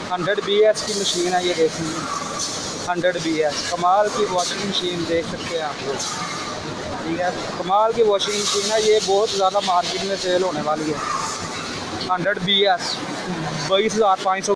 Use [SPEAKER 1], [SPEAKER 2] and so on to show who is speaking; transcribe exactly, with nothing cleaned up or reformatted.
[SPEAKER 1] Hundred B S की machine है ये, देखिए हंड्रेड बी एस, कमाल की वॉशिंग मशीन देख सकते हैं आप लोग। ठीक है, कमाल की वॉशिंग मशीन है ये, बहुत ज़्यादा मार्केट में सेल होने वाली है। हंड्रेड बी एस बाईस हज़ार पाँच सौ